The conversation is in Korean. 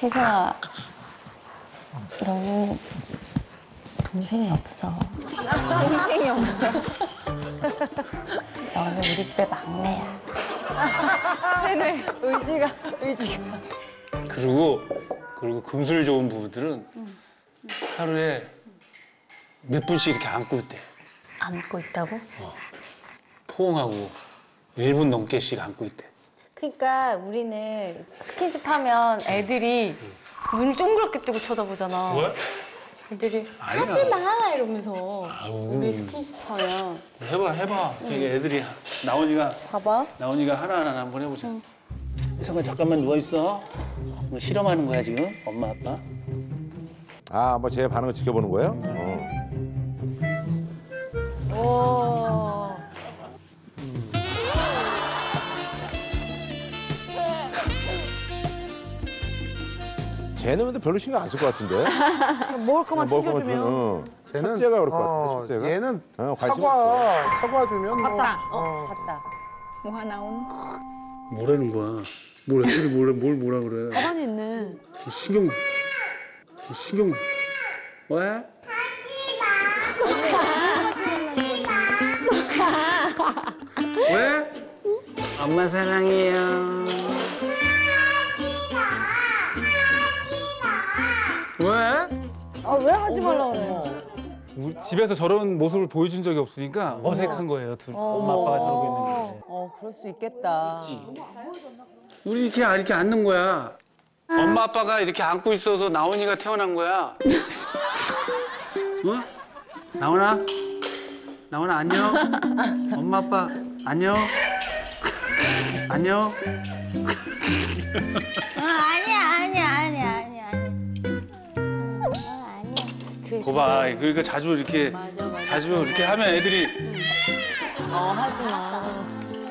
혜성아, 너는 동생이 없어. 동생이 없어. 너는 우리 집의 막내야. 네네. 의지가. 그리고 금술 좋은 부부들은 하루에 몇 분씩 이렇게 안고 있대. 안고 있다고? 포옹하고 1분 넘게씩 안고 있대. 그러니까 우리는 스킨십 하면 애들이 눈을 동그랗게 뜨고 쳐다보잖아. 왜? 애들이 아니야. 하지 마 이러면서 아유. 우리 스킨십 하면. 해봐. 이게 애들이 나온이가 봐봐. 하나하나 한번 해보자. 혜성아 잠깐만 누워 있어. 뭐 실험하는 거야 지금 엄마 아빠. 아, 뭐 제 반응을 지켜보는 거예요? 오. 쟤는 근데 별로 신경 안 쓸 것 같은데. 먹을 것만 챙겨주면. 쟤는 첫째가 그럴 것 같아. 첫째가. 얘는 관심 없어. 사과 주면 뭐. 봤다. 봤다. 뭐가 나온? 뭐라는 거야? 애들이 뭘 뭐라 그래? 가만히 있네. 신경 왜? 왜? 엄마 사랑해요. 왜? 아, 왜 하지 말라 그래? 집에서 저런 모습을 보여준 적이 없으니까 어색한 거예요. 엄마 아빠가 저러고 있는 게. 그럴 수 있겠다. 우리 이렇게 앉는 거야. 엄마 아빠가 이렇게 안고 있어서 나온이가 태어난 거야. 어? 나온아 안녕. 엄마 아빠 안녕. 안녕. 아니야. 거봐, 그러니까 자주 이렇게 하면 애들이 하지 마.